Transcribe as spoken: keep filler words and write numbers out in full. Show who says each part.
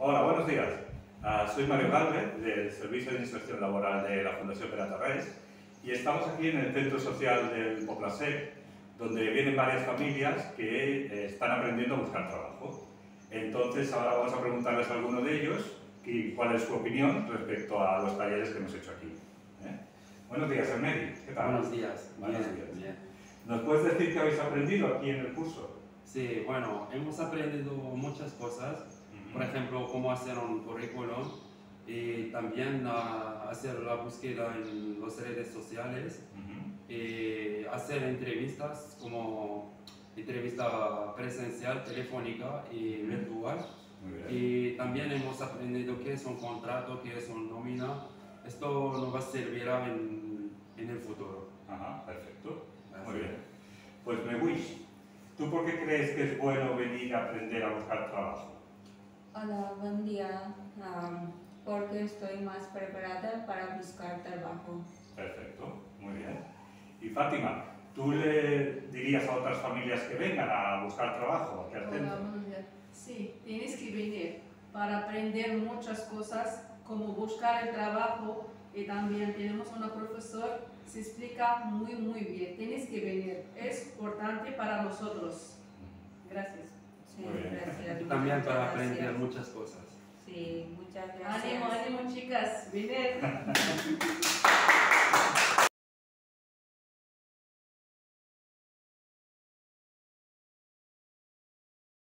Speaker 1: Hola, buenos días. Uh, soy Mario Galvez, del Servicio de Inserción Laboral de la Fundación Peratarrés, y estamos aquí en el Centro Social del Poblasec, donde vienen varias familias que eh, están aprendiendo a buscar trabajo. Entonces, ahora vamos a preguntarles a alguno de ellos y cuál es su opinión respecto a los talleres que hemos hecho aquí. ¿Eh? Buenos días, Hermeri. ¿Qué tal?
Speaker 2: Buenos días.
Speaker 1: Buenos
Speaker 2: Bien,
Speaker 1: días.
Speaker 2: bien.
Speaker 1: ¿Nos puedes decir qué habéis aprendido aquí en el curso?
Speaker 2: Sí, bueno, hemos aprendido muchas cosas. Por ejemplo, cómo hacer un currículum y también uh, hacer la búsqueda en las redes sociales,
Speaker 1: Uh-huh.
Speaker 2: y hacer entrevistas como entrevista presencial, telefónica y virtual.
Speaker 1: Muy bien.
Speaker 2: Y también hemos aprendido qué es un contrato, qué es una nómina. Esto nos va a servir en, en el futuro.
Speaker 1: Ajá, perfecto.
Speaker 2: Gracias.
Speaker 1: Muy bien. Pues Mewish, ¿tú por qué crees que es bueno venir a aprender a buscar trabajo?
Speaker 3: Hola, buen día. Um, porque estoy más preparada para buscar trabajo.
Speaker 1: Perfecto, muy bien. Y Fátima, ¿tú le dirías a otras familias que vengan a buscar trabajo aquí al
Speaker 4: Hola,
Speaker 1: centro?
Speaker 4: buenos días. Sí, tienes que venir para aprender muchas cosas, como buscar el trabajo, y también tenemos una profesora que se explica muy muy bien. Tienes que venir, es importante para nosotros. Gracias.
Speaker 3: Sí,
Speaker 1: Muy bien.
Speaker 3: gracias.
Speaker 2: Y también
Speaker 3: muchas
Speaker 2: para
Speaker 3: gracias.
Speaker 2: aprender muchas cosas.
Speaker 3: Sí, muchas gracias.
Speaker 4: Ánimo, ánimo chicas, venid.